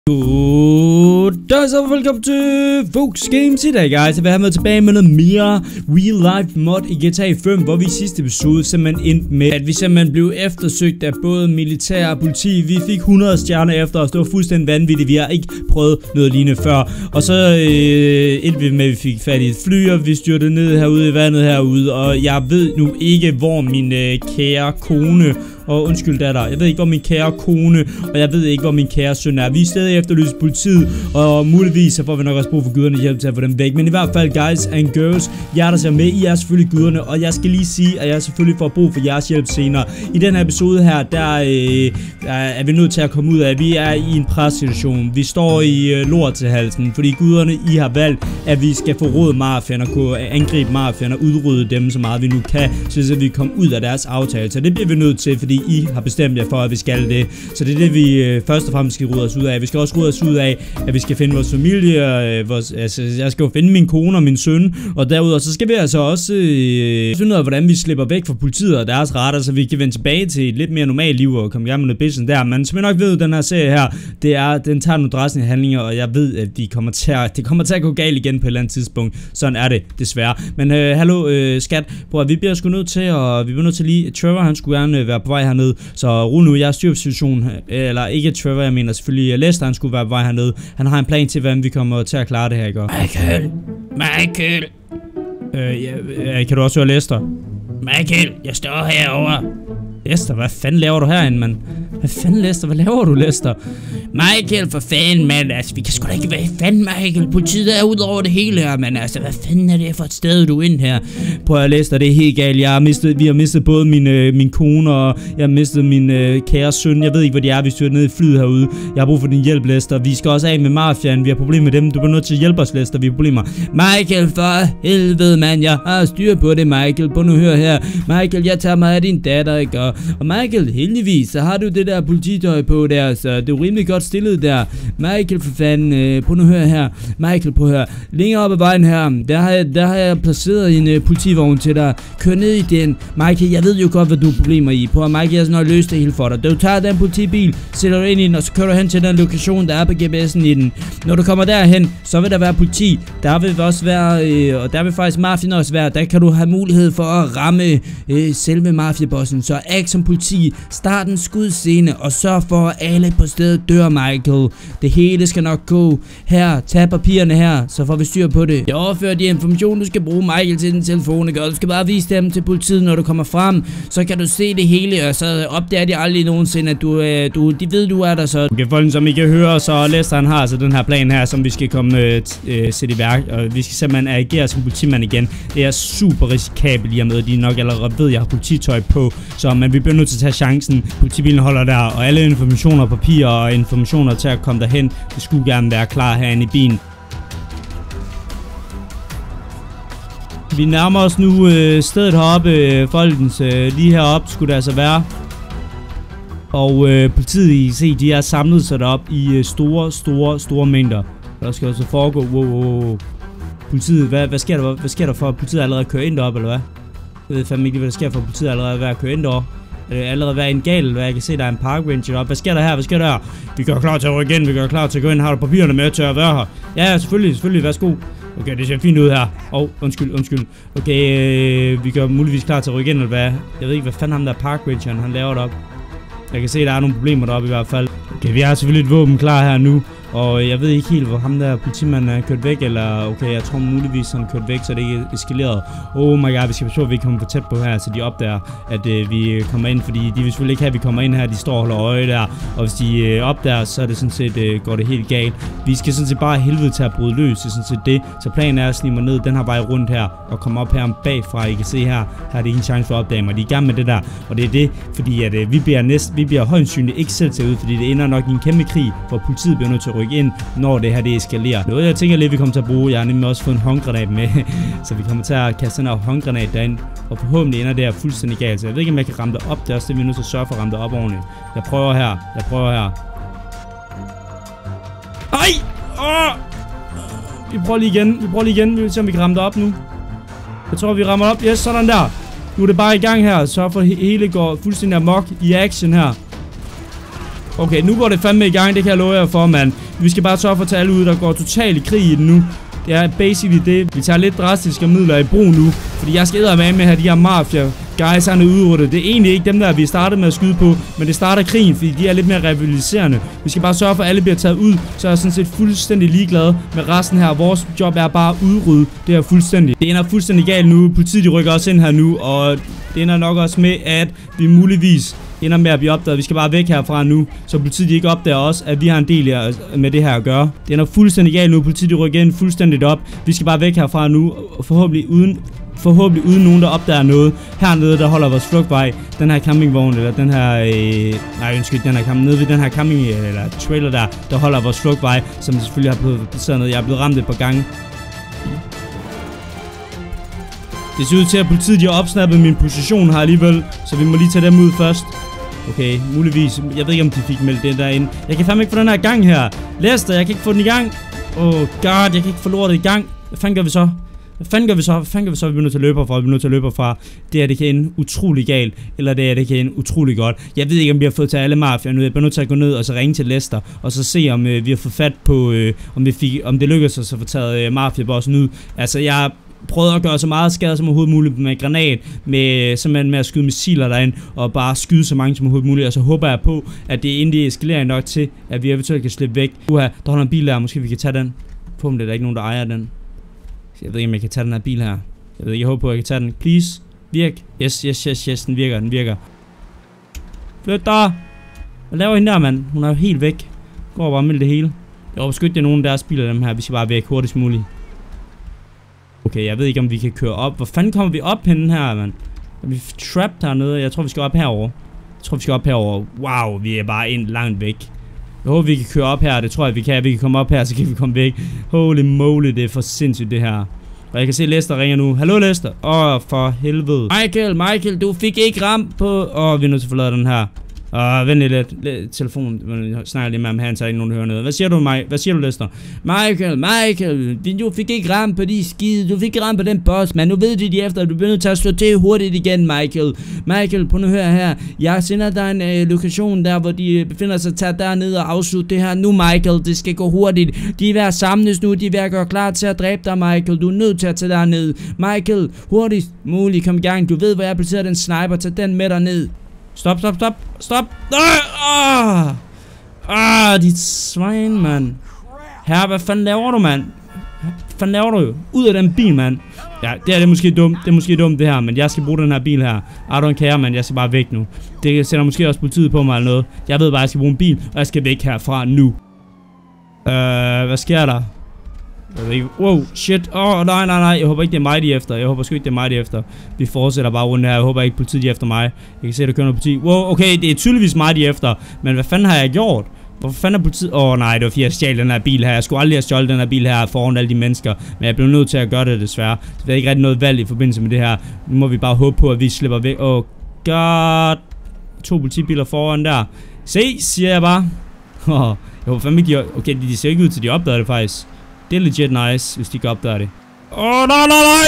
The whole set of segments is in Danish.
Goddag så velkommen til Fox Games i dag, guys. Jeg vil have med tilbage med noget mere real life mod i GTA 5, hvor vi i sidste episode simpelthen endte med, at vi simpelthen blev eftersøgt af både militær og politi. Vi fik 100 stjerner efter os. Det var fuldstændig vanvittigt. Vi har ikke prøvet noget lignende før. Og så endte vi med, at vi fik fat i et fly, og vi styrtede ned herude i vandet herude. Og jeg ved nu ikke, hvor min kære kone... Og undskyld datter, jeg ved ikke hvor min kære kone, og jeg ved ikke hvor min kære søn er. Vi er stadig efterlyst politiet, og muligvis så får vi nok også brug for guderne hjælp til at få dem væk. Men i hvert fald, guys and girls, jer der ser med, I er selvfølgelig guderne, og jeg skal lige sige, at jeg selvfølgelig får brug for jeres hjælp senere. I den her episode her, der er vi nødt til at komme ud af, vi er i en pressituation. Vi står i lort til halsen, fordi guderne, I har valgt, at vi skal forråde mafiaen og kunne angribe mafiaen og udrydde dem så meget vi nu kan, så vi kommer ud af deres aftale. Så det bliver vi nødt til, fordi I har bestemt jer for, at vi skal det. Så det er det, vi først og fremmest skal rydde os ud af. Vi skal også rydde os ud af, at vi skal finde vores familie. Jeg skal jo finde min kone og min søn. Og derudover, så skal vi altså også finde ud af, hvordan vi slipper væk fra politiet og deres retter, så vi kan vende tilbage til et lidt mere normalt liv og komme i gang med noget business der. Men som jeg nok ved, den her serie her, den tager nogle drastiske handlinger, og jeg ved, at det kommer til at gå galt igen på et eller andet tidspunkt. Sådan er det, desværre. Men hallo, skat. Bror, vi bliver sgu nødt til lige... Trevor, han skulle gerne være på vej hernede, så ro nu, jeg er styr på situationen, eller ikke Trevor, jeg mener selvfølgelig Lester, han skulle være på vej hernede. Han har en plan til, hvordan vi kommer til at klare det her, ikke? Michael! Kan du også høre Lester? Michael, jeg står herovre. Lester, hvad fanden laver du herinde, mand? Hvad fanden, Lester? Hvad laver du, Lester? Michael, for fanden, mand. Altså, vi kan sgu da ikke være fanden, Michael. Politiet er ud over det hele her, mand. Altså, hvad fanden er det for et sted, du er inde her? Prøv at Lester, det er helt galt. Vi har mistet både min kone, og jeg har mistet min kære søn. Jeg ved ikke, hvor de er, hvis du er nede i flyet herude. Jeg har brug for din hjælp, Lester. Vi skal også af med mafiaen. Vi har problemer med dem. Du bliver nødt til at hjælpe os, Lester. Vi har problemer. Michael, for helvede, mand. Jeg har styr på det, Michael. Prøv nu at høre her. Michael, jeg tager mig af din datter, ikke? Og Michael, heldigvis, så har du det der polititøj på der, så det er jo rimelig godt stillet der. Michael, for fanden, prøv nu at høre her. Michael, prøv at høre. Længere op ad vejen her, der har jeg placeret en politivogn til dig. Kør ned i den. Michael, jeg ved jo godt, hvad du har problemer i. Prøv at Michael, jeg skal nok løse det hele for dig. Du tager den politibil, sætter du ind i den, og så kører du hen til den lokation, der er på GPS'en i den. Når du kommer derhen, så vil der være politi. Der vil også være, og der vil faktisk mafien også være. Der kan du have mulighed for at ramme selve mafiabossen. Så ikke som politi, start en skudscene og sørg for, at alle på stedet dør, Michael. Det hele skal nok gå. Her, tag papirerne her, så får vi styr på det. Jeg overfører de informationer, du skal bruge, Michael, til din telefon, ikke? Du skal bare vise dem til politiet, når du kommer frem. Så kan du se det hele, og så opdager de aldrig nogensinde, at de ved, du er der så. Okay, folk, som I kan høre, så Lester, han har altså den her plan her, som vi skal komme sætte i værk. Og vi skal simpelthen agere som politimand igen. Det er super risikabelt i og med, at de nok allerede ved, at jeg har polititøj på. Så men vi bliver nødt til at tage chancen. Politibilen holder der, og alle informationer, papirer og informationer til at komme derhen, det skulle gerne være klar herinde i bilen. Vi nærmer os nu stedet heroppe, folkens. Lige heroppe skulle det altså være. Og politiet, I se, de er samlet sig derop i store mængder. Der skal også foregå. Wow. Politiet, hvad sker der for, at politiet allerede kører ind derop, eller hvad? Jeg ved fandme ikke, hvad der sker for, at politiet allerede er ved at køre ind deroppe. Allerede være en gal, hvad jeg kan se, der er en park ranger op. Hvad sker der her? Vi gør klar til at rykke ind, vi gør klar til at gå ind. Har du papirerne med til at være her? Ja, selvfølgelig, værsgo. Okay, det ser fint ud her. Undskyld. Okay, vi gør muligvis klar til at rykke ind, eller hvad? Jeg ved ikke, hvad fanden ham der park rangeren, han laver deroppe. Jeg kan se, der er nogle problemer deroppe i hvert fald. Okay, vi har selvfølgelig et våben klar her nu. Og jeg ved ikke helt, hvor ham der politimanden er kørt væk, eller okay, jeg tror muligvis han er kørt væk, så det ikke er eskaleret. Oh my god, vi skal forstå, at vi kommer for tæt på her, så de opdager, at vi kommer ind, fordi de vil selvfølgelig ikke have, at vi kommer ind her, de står og holder øje der, og hvis de opdager, så er det sådan set, går det helt galt. Vi skal sådan set bare helvede til at bryde løs, det er sådan set det, så planen er at snige mig ned den her vej rundt her, og komme op her bagfra. I kan se her er det ingen chance for at opdage mig, de er i gang med det der, og det er det, fordi at vi bliver højst sandsynligt ikke selv til ud, fordi det ender nok i en kæmpe krig, hvor politiet bliver nødt til at rykke ind, når det her det eskalerer. Noget jeg tænker lidt, vi kommer til at bruge. Jeg har nemlig også fået en håndgranat med, så vi kommer til at kaste den her håndgranat derind, og forhåbentlig ender det her fuldstændig galt. Så jeg ved ikke, om jeg kan ramme det op. Det er også det, vi er nødt til at sørge for at ramme det op ordentligt. Jeg prøver her. Ej! Vi prøver lige igen. Vi vil se, om vi kan ramme det op nu. Jeg tror, vi rammer op. Yes, sådan der. Nu er det bare i gang her. Sørg for, at hele går fuldstændig amok i action her. Okay, nu går det fandme i gang, det kan jeg love jer for, mand. Vi skal bare sørge for at tage alle ud, der går totalt i krig i den nu. Det er basically det. Vi tager lidt drastiske midler i brug nu, fordi jeg skal eddermame med at have de her mafia guys hernede udryddet. Det er egentlig ikke dem der, vi startede med at skyde på, men det starter krigen, fordi de er lidt mere rivaliserende. Vi skal bare sørge for, at alle bliver taget ud, så er jeg sådan set fuldstændig ligeglad med resten her. Vores job er bare at udrydde det her fuldstændig. Det ender fuldstændig galt nu. Politiet de rykker også ind her nu, og det ender nok også med, at vi muligvis ender med at blive opdaget. Vi skal bare væk herfra nu, så politiet de ikke opdager os, at vi har en del med det her at gøre. Det ender fuldstændig galt nu. Politiet de rykker ind fuldstændigt op. Vi skal bare væk herfra nu, og forhåbentlig uden nogen der opdager noget. Hernede der holder vores flugtvej. Den her campingvogn eller den her nede ved den her camping eller trailer der holder vores flugtvej, som selvfølgelig har blevet placeret ned. Jeg er blevet ramt et par gange. Det ser ud til, at politiet de har opsnappet min position her alligevel, så vi må lige tage dem ud først. Okay, muligvis. Jeg ved ikke, om de fik meldt det derinde. Jeg kan fandme ikke få den her gang her. Lester, jeg kan ikke få den i gang. Oh god, jeg kan ikke få lortet i gang. Hvad fanden gør vi så? Hvad fanden gør vi så? Vi er nødt til at løbe fra. Det her, det kan ende utrolig galt. Eller det her, det kan ende utrolig godt. Jeg ved ikke, om vi har fået til alle mafiaer nu. Jeg bliver nødt til at gå ned og så ringe til Lester. Og så se, om vi har fået fat på... om det lykkedes os at få taget mafiabossen ud. Altså, jeg prøvede at gøre så meget skade som overhovedet muligt med granat, simpelthen med at skyde missiler derind, og bare skyde så mange som overhovedet muligt, og så håber jeg på, at det endelig eskalerer nok til, at vi eventuelt kan slippe væk. Der holder en bil der, måske vi kan tage den. Forhåbentlig er der ikke nogen, der ejer den. Jeg ved ikke, om jeg kan tage den her bil her. Jeg håber på, at jeg kan tage den. Please, virk. Yes, den virker. Flyt der! Hvad laver hende der, mand? Hun er jo helt væk. Går bare med det hele. Jeg håber sgu ikke, det er nogen af deres biler, dem her. Vi skal bare væk hurtigst muligt. Okay, jeg ved ikke, om vi kan køre op. Hvor fanden kommer vi op henne her, mand? Er vi trapped hernede? Jeg tror, vi skal op herover. Wow, vi er bare ind langt væk. Jeg håber, vi kan køre op her. Det tror jeg, vi kan. Vi kan komme op her, så kan vi komme væk. Holy moly, det er for sindssygt, det her. Og jeg kan se, Lester ringer nu. Hallo, Lester. For helvede. Michael, du fik ikke ramt på... vi er nødt til at forlade den her. Vent lidt. Telefonen. Jeg snakker lige med ham her, så er ikke nogen, der hører noget. Hvad siger du, Lester? Michael, du fik ikke ramt på de skide. Du fik ikke ramt på den boss, man. Nu ved de efter, at du bliver nødt til at slå til hurtigt igen, Michael, prøv nu at høre her. Jeg sender dig en lokation der, hvor de befinder sig. Tag derned og afslut det her nu, Michael. Det skal gå hurtigt. De er ved at samles nu. De er ved at gøre klar til at dræbe dig, Michael. Du er nødt til at tage derned. Michael, hurtigst muligt. Kom i gang. Du ved, hvor jeg placerer den sniper. Tag den med derned. Stop. Dit svin, mand. Her, hvad fanden laver du, mand? Ud af den bil, mand. Ja, det er måske dumt. Det her, men jeg skal bruge den her bil her. I don't care, mand. Jeg skal bare væk nu. Det sætter måske også politiet på mig eller noget. Jeg ved bare, at jeg skal bruge en bil, og jeg skal væk herfra nu. Hvad sker der? Jeg ved ikke. Wow, shit. Nej. Jeg håber ikke, det er mig, de efter. Vi fortsætter bare rundt her. Jeg håber ikke, politiet er efter mig. Jeg kan se, der kører noget politi. Wow, okay, det er tydeligvis mig, de efter. Men hvad fanden har jeg gjort? Hvorfor fanden er politiet? Nej, det var fordi, jeg stjal den her bil her. Jeg skulle aldrig have stjålet den her bil her foran alle de mennesker. Men jeg blev nødt til at gøre det, desværre. Så det er ikke rigtig noget valg i forbindelse med det her. Nu må vi bare håbe på, at vi slipper væk. God. 2 politibiler foran der. Se, siger jeg bare. Jeg håber fandme ikke, de... Okay, de ser ikke ud til, de opdager det faktisk. Det er legit nice, hvis de kan opdage det. Nej!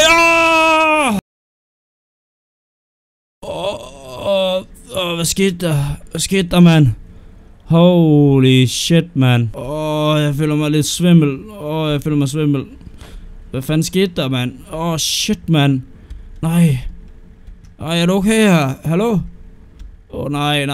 Hvad skete der, mand? Holy shit, mand. Jeg føler mig lidt svimmel. Hvad fanden skete der, mand? Shit, mand. Nej. Er du okay her? Hallo? Nej.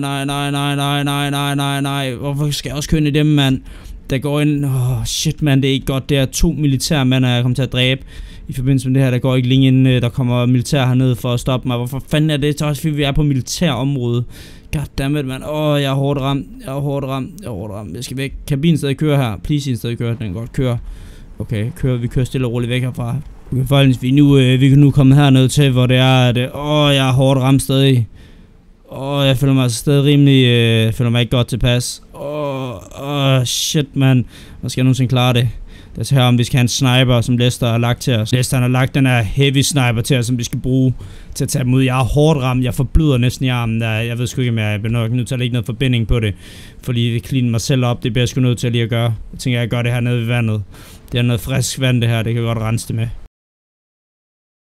Hvorfor skal jeg også køre ind i dem, mand? Der går ind... shit, man, det er ikke godt. Det er 2 militære mænd, jeg kommer til at dræbe i forbindelse med det her. Der går ikke længe inden, der kommer militær hernede for at stoppe mig. Hvorfor fanden er det? Så også fordi vi er på militærområde. Goddammit, mand. Jeg er hårdt ramt. Jeg skal væk. Kan bilen stadig køre her? Please, stadig køre. Den kan godt køre. Okay, vi kører stille og roligt væk herfra. Okay, folkens, vi kan nu komme hernede til, hvor det er, at... jeg er hårdt ramt stadig. Jeg føler mig altså stadig rimelig... føler mig ikke godt tilpas. Shit, man. Hvor skal jeg nogensinde klare det? Lad os høre, om vi skal have en sniper, som Lester har lagt til os. Lester har lagt den her heavy sniper til os, som vi skal bruge til at tage dem ud. Jeg er hårdt ramt. Jeg forbløder næsten i armen. Jeg ved sgu ikke, om jeg bliver nok nødt til at lægge noget forbinding på det. Fordi det cleaner mig selv op. Det bliver jeg sgu nødt til at lige at gøre. Jeg tænker, jeg gør det her nede ved vandet. Det er noget frisk vand, det her. Det kan godt rense det med.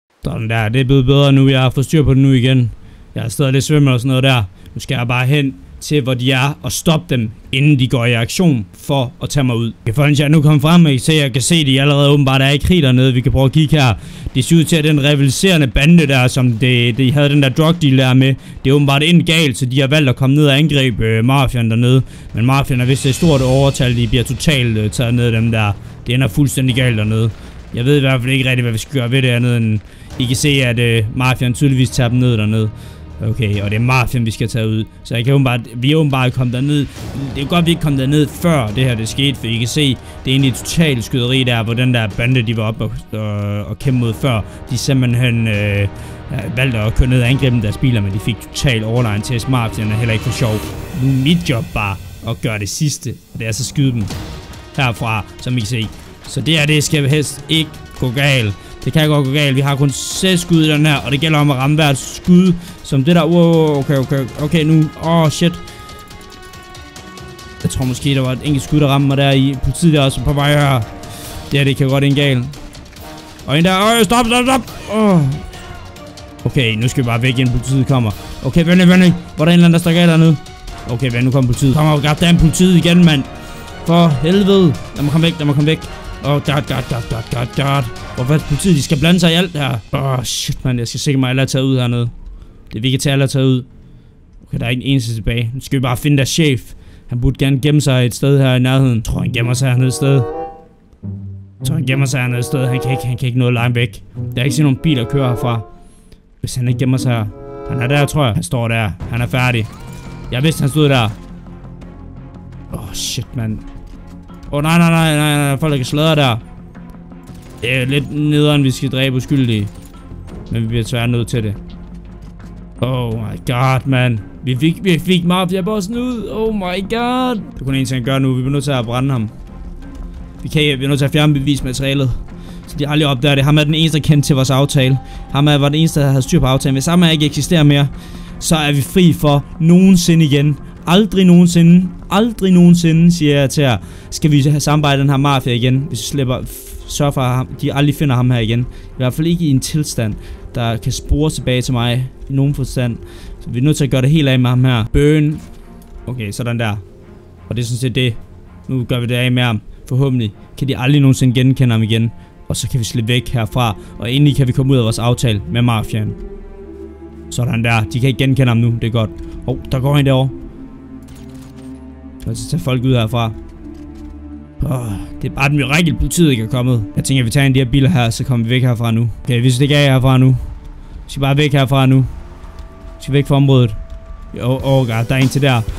Sådan der. Det er blevet bedre nu. Jeg har fået styr på det nu igen. Jeg er stadig lidt svimmel og sådan noget der. Nu skal jeg bare hen til hvor de er og stoppe dem, inden de går i aktion for at tage mig ud. Jeg er nu kommet frem, og jeg kan se, at de allerede åbenbart er i krig dernede. Vi kan prøve at kigge her. Det ser ud til, at den rivaliserende bande der, som de havde den der drug deal der med, det er åbenbart ind galt, så de har valgt at komme ned og angribe mafiaen dernede. Men mafiaen er vist et stort overtal, de bliver totalt taget ned af dem der. Det ender fuldstændig galt dernede. Jeg ved i hvert fald ikke rigtig, hvad vi skal gøre ved det andet, end I kan se, at mafiaen tydeligvis tager dem ned dernede. Okay, og det er mafiaen, vi skal tage ud. Så vi er åbenbart kommet derned. Det er godt, vi ikke kom derned før det her det skete, for I kan se, det er egentlig et totalt skyderi der, hvor den der bande, de var oppe og kæmpe mod før. De simpelthen valgte at køre ned og angribe deres biler, men de fik totalt overlegen til mafiaen er heller ikke for sjov. Nu er mit job bare at gøre det sidste, og det er så skyde dem herfra, som I kan se. Så det skal helst ikke gå galt. Det kan godt gå galt. Vi har kun 6 skud i den her, og det gælder om at ramme hvert skud. Som det der. Wow, okay, nu. Shit. Jeg tror måske, der var et enkelt skud, der ramte mig der i. Politiet er også på vej her. Det kan godt en galt. Og en der. Stop. Okay, nu skal vi bare væk, inden politiet kommer. Okay, vent. Hvor er der en eller anden, der står galt dernede? Okay, vent, nu kommer politiet. Kom op, goddamn politiet igen, mand. For helvede. Lad mig komme væk. God. Hvorfor er det politiet, de skal blande sig i alt her? Shit, man. Jeg skal sikre mig, at alle er taget ud hernede. Det vi kan tage, alle er taget ud. Okay, der er ikke en eneste tilbage. Nu skal vi bare finde deres chef. Han burde gerne gemme sig et sted her i nærheden. Jeg tror, han gemmer sig hernede et sted. Han kan ikke nå langt væk. Der er ikke sådan nogen biler, der kører herfra. Hvis han ikke gemmer sig her. Han er der, tror jeg. Han står der. Han er færdig. Jeg vidste, han stod der. Shit, mand. Nej. Folk, der kan sladre der. Det er lidt nederen, vi skal dræbe uskyldige. Men vi bliver tvær nødt til det. Oh my god, man. Vi fik mafia-bossen ud. Oh my god. Det er kun en ting at gøre nu. Vi bliver nødt til at brænde ham. Vi er nødt til at fjerne bevismaterialet. Så de aldrig opdager det. Ham er den eneste, der kendte til vores aftale. Ham var den eneste, der havde styr på aftalen. Hvis ham ikke eksisterer mere, så er vi fri for nogensinde igen. Aldrig nogensinde, siger jeg til jer, skal vi have samarbejdet den her mafia igen, hvis vi slipper, sørge for, at de aldrig finder ham her igen. I hvert fald ikke i en tilstand, der kan spore tilbage til mig i nogen forstand. Så vi er nødt til at gøre det helt af med ham her. Burn. Okay, sådan der. Og det er sådan set det. Nu gør vi det af med ham. Forhåbentlig kan de aldrig nogensinde genkende ham igen. Og så kan vi slippe væk herfra. Og endelig kan vi komme ud af vores aftale med mafiaen. Sådan der. De kan ikke genkende ham nu. Det er godt. Der går en derovre. Så tage folk ud herfra. Det er bare et mirakel, politiet ikke er kommet. Jeg tænker, at vi tager en af de her biler her, så kommer vi væk herfra nu. Okay, vi skal ikke af herfra nu. Vi skal bare væk herfra nu. Vi skal væk fra området. God, der er en til der.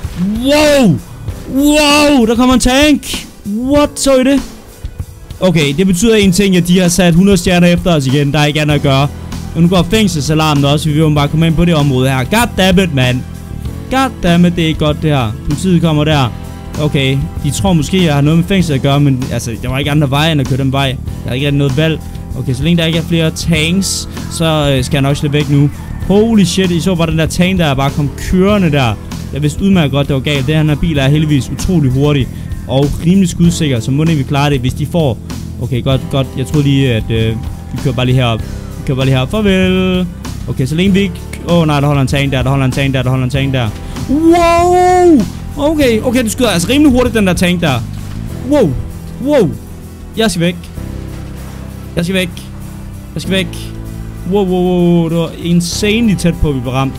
Wow, der kommer en tank. What, så I det? Okay, det betyder en ting, at de har sat 100 stjerner efter os igen. Der er ikke andet at gøre. Og nu går fængselsalarmen også, vi vil jo bare komme ind på det område her. Goddammit, man. Goddammit, det er ikke godt det her. Politiet kommer der. Okay, de tror måske, at jeg har noget med fængsel at gøre, men altså, der var ikke andre veje end at køre den vej. Der er ikke rigtig noget valg. Okay, så længe der ikke er flere tanks, så skal jeg nok slippe væk nu. Holy shit, I så bare den der tank, der bare kom kørende der. Jeg vidste udmærket godt, det var galt. Den her bil er heldigvis utrolig hurtig og rimelig skudsikker, så må vi klare det, hvis de får. Okay, godt. Jeg tror lige, at vi kører bare lige herop. Farvel. Okay, så længe vi ikke... nej, der holder en tank der. Wow! Okay, det skyder altså rimelig hurtigt, den der tank der. Wow. Jeg skal væk. Wow. Det var insanely tæt på, at vi blev ramt.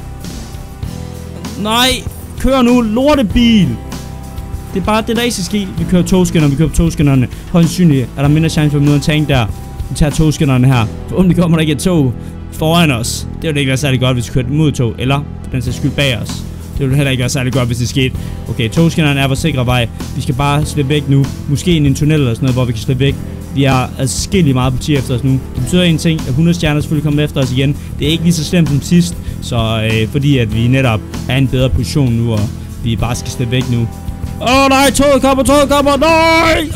Nej, kør nu, lortebil. Det er bare det, der ikke skal ske. Vi kører på togskinnerne. Højst sandsynligt er der mindre chance for at møde en tank der. Vi tager togskinnerne her. Forhåbentlig kommer der ikke et tog foran os. Det ville ikke være særlig godt, hvis vi kørte mod tog. Eller for den sags skyld bag os. Det ville heller ikke være særlig godt, hvis det skete. Okay, togskinnerne er på sikre vej. Vi skal bare slippe væk nu. Måske i en tunnel eller sådan noget, hvor vi kan slippe væk. Vi er adskilligt meget politi efter os nu. Det betyder en ting, at 100 stjerner selvfølgelig kommer efter os igen. Det er ikke lige så slemt som sidst. Så fordi at vi netop er i en bedre position nu, og vi bare skal slippe væk nu. Nej, toget kommer, nej!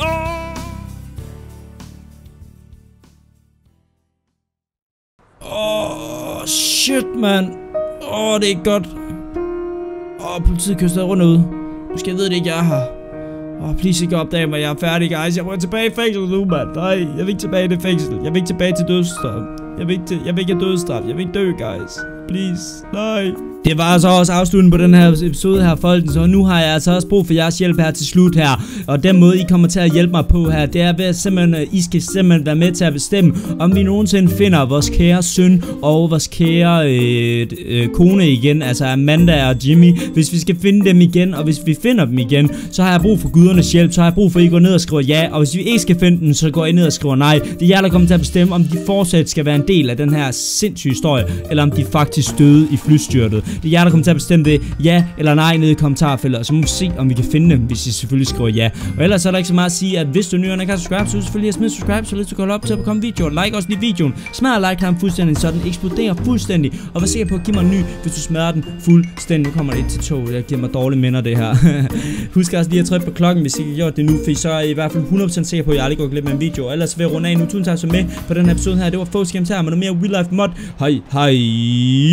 Shit, man. Det er ikke godt. Politiet kører stadig rundt ude. Måske ved det ikke, jeg er her. Please ikke opdage mig, jeg er færdig, guys. Jeg må tilbage i fængsel nu, mand. Nej, jeg vil ikke tilbage i det fængsel. Jeg vil ikke tilbage til dødsstraf. Jeg vil ikke have dødsstraf. Jeg vil ikke dø, guys. please. Nej. Det var altså også afslutningen på den her episode her, folkens. Så nu har jeg altså også brug for jeres hjælp her til slut her. Og den måde, I kommer til at hjælpe mig på her, det er ved at simpelthen, I skal simpelthen være med til at bestemme, om vi nogensinde finder vores kære søn og vores kære kone igen. Altså Amanda og Jimmy. Hvis vi skal finde dem igen, og hvis vi finder dem igen, så har jeg brug for gudernes hjælp. Så har jeg brug for, at I går ned og skriver ja. Og hvis vi ikke skal finde dem, så går I ned og skriver nej. Det er jer, der kommer til at bestemme, om de fortsat skal være en del af den her sindssyge historie, eller om de faktisk døde i flystyrtet. Det er jer, der kommer til at bestemme det, ja eller nej, nede i kommentarfeltet. Og så må vi se, om vi kan finde dem, hvis I selvfølgelig skriver ja. Og ellers er der ikke så meget at sige, at hvis du er ny og ikke har subscribe, så selvfølgelig smid subscribe, så lidt du kan holde op til at komme videoer. Like også lige videoen. Smadre like-knappen fuldstændig, så den eksploderer fuldstændig. Og vær sikker på at give mig en ny, hvis du smadrer den fuldstændig. Nu kommer det ind til tog. Jeg giver mig dårlige minder, det her. Husk også lige at trykke på klokken, hvis I ikke har gjort det nu, for så er I hvert fald 100% sikker på, at jeg aldrig går glip med en video. Og ellers vil jeg runde af nu. Tusind tak for med på den her episode her. Det var Fox Games her med noget mere Real Life Mod. Hej.